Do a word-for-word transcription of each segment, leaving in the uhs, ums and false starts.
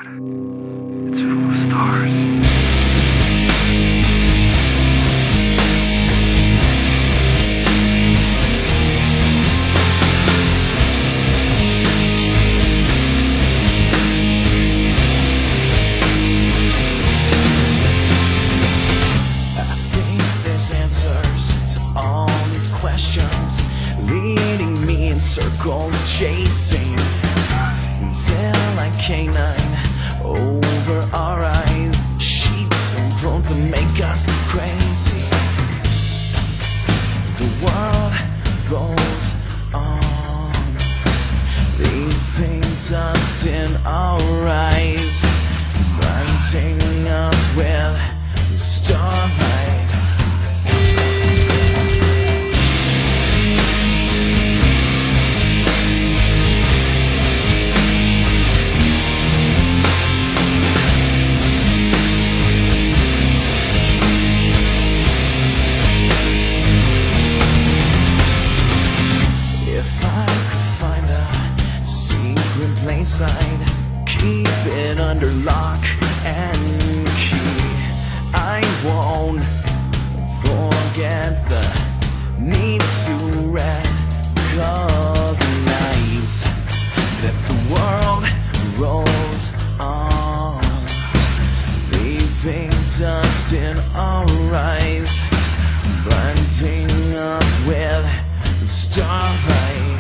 God, it's full of stars. Leading me in circles, chasing until I canine over our eyes. Sheets and prone to make us crazy. The world goes on, leaving dust in our eyes, blinding us with the starlight. I'd keep it under lock and key. I won't forget the need to recognize that the world rolls on, leaving dust in our eyes, blinding us with the starlight.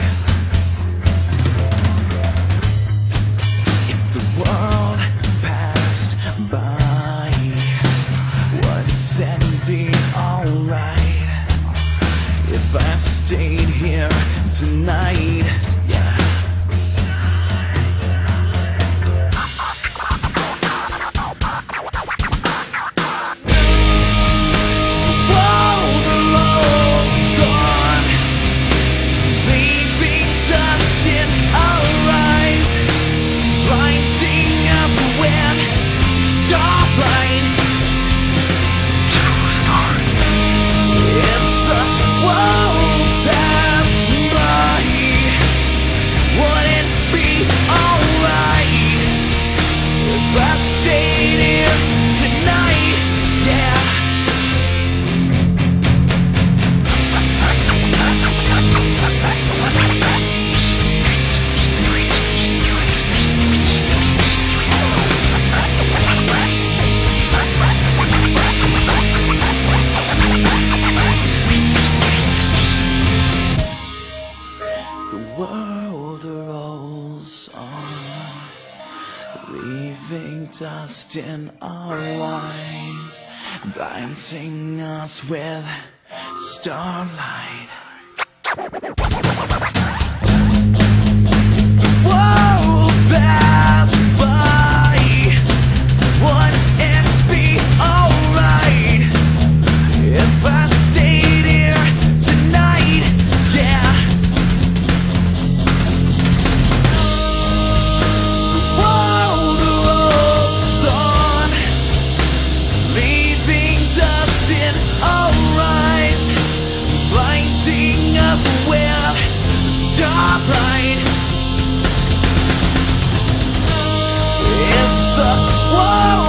World passed by, would it be alright if I stayed here tonight? Yeah. World rolls on, leaving dust in our eyes, blinding us with starlight. World passed by, would it be alright if I stayed here tonight? Yeah. Starlight. If the world